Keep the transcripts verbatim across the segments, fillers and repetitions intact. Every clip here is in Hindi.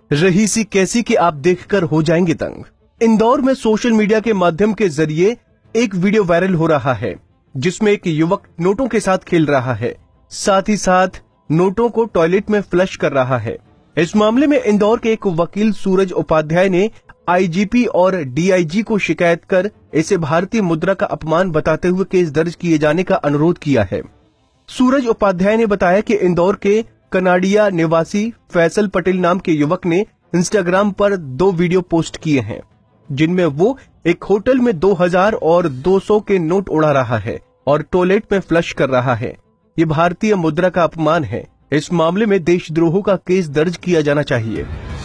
रही सी कैसी कि आप देखकर हो जाएंगे दंग। इंदौर में सोशल मीडिया के माध्यम के जरिए एक वीडियो वायरल हो रहा है जिसमें एक युवक नोटों के साथ खेल रहा है, साथ ही साथ नोटों को टॉयलेट में फ्लश कर रहा है। इस मामले में इंदौर के एक वकील सूरज उपाध्याय ने आईजीपी और डीआईजी को शिकायत कर इसे भारतीय मुद्रा का अपमान बताते हुए केस दर्ज किए जाने का अनुरोध किया है। सूरज उपाध्याय ने बताया कि इंदौर के कनाडिया निवासी फैसल पटेल नाम के युवक ने इंस्टाग्राम पर दो वीडियो पोस्ट किए हैं जिनमें वो एक होटल में दो हज़ार और दो सौ के नोट उड़ा रहा है और टॉयलेट में फ्लश कर रहा है। ये भारतीय मुद्रा का अपमान है। इस मामले में देशद्रोह का केस दर्ज किया जाना चाहिए।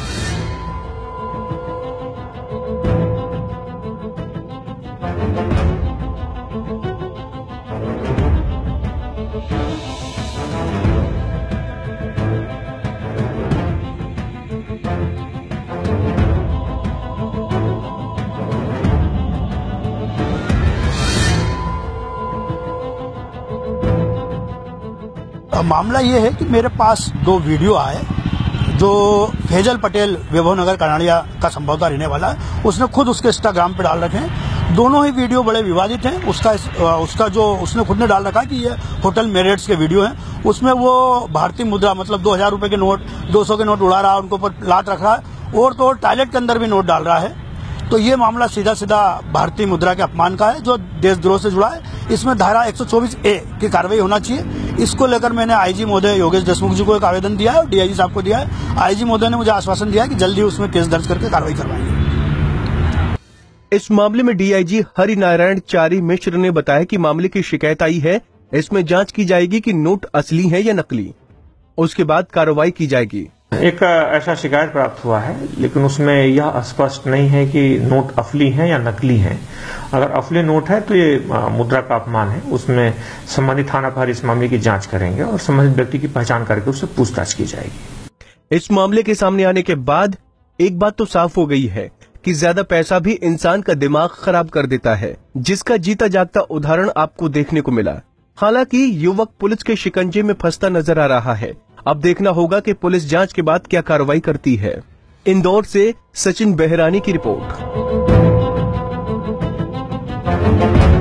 मामला ये है कि मेरे पास दो वीडियो आए जो फैजल पटेल वैभव नगर कनाडिया का संभवतः रहने वाला है, उसने खुद उसके इंस्टाग्राम पे डाल रखे हैं। दोनों ही वीडियो बड़े विवादित हैं। उसका उसका जो उसने खुद ने डाल रखा है कि ये होटल मेरिट्स के वीडियो हैं, उसमें वो भारतीय मुद्रा मतलब दो हजार रुपए के नोट, दो सौ के नोट उड़ा रहा है, उनको ऊपर लात रख रहा है और तो टॉयलेट के अंदर भी नोट डाल रहा है। तो ये मामला सीधा सीधा भारतीय मुद्रा के अपमान का है जो देशद्रोह से जुड़ा है। इसमें धारा एक सौ चौबीस ए की कार्रवाई होना चाहिए। इसको लेकर मैंने आईजी महोदय योगेश देशमुख जी को एक आवेदन दिया है और डीआईजी साहब को दिया है। आईजी महोदय ने मुझे आश्वासन दिया है कि जल्दी उसमें केस दर्ज करके कार्रवाई करवाएंगे। इस मामले में डीआईजी हरिनारायण चारी मिश्र ने बताया कि मामले की शिकायत आई है, इसमें जांच की जाएगी कि नोट असली है या नकली, उसके बाद कार्रवाई की जाएगी। एक ऐसा शिकायत प्राप्त हुआ है लेकिन उसमें यह स्पष्ट नहीं है कि नोट असली हैं या नकली हैं। अगर असली नोट है तो ये मुद्रा का अपमान है। उसमें संबंधित थाना पर इस मामले की जांच करेंगे और संबंधित व्यक्ति की पहचान करके उससे पूछताछ की जाएगी। इस मामले के सामने आने के बाद एक बात तो साफ हो गई है कि ज्यादा पैसा भी इंसान का दिमाग खराब कर देता है, जिसका जीता जागता उदाहरण आपको देखने को मिला। हालांकि युवक पुलिस के शिकंजे में फंसता नजर आ रहा है। अब देखना होगा कि पुलिस जांच के बाद क्या कार्रवाई करती है। इंदौर से सचिन बेहरानी की रिपोर्ट।